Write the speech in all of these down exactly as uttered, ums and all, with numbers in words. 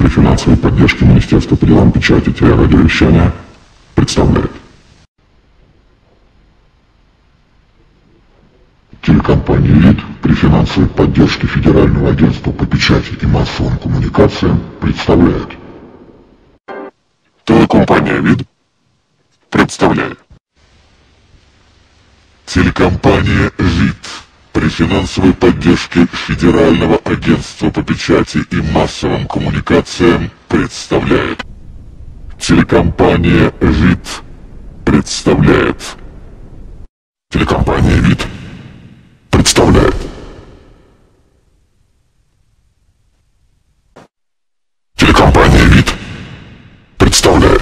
при финансовой поддержке Министерства по делам печати и радиовещания представляет телекомпания «Вид» при финансовой поддержке Федерального агентства по печати и массовым коммуникациям представляет телекомпания «Вид» представляет телекомпания «Вид» при финансовой поддержке Федерального агентства по печати и массовым коммуникациям представляет телекомпания «Вид» представляет телекомпания «Вид» представляет телекомпания «Вид» представляет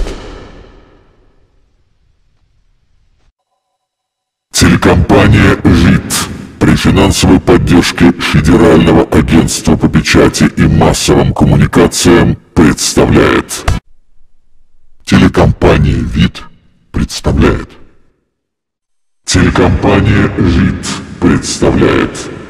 телекомпания «Вид» при финансовой поддержке Федерального агентства по печати и массовым коммуникациям представляет телекомпания «Вид» представляет телекомпания «Вид» представляет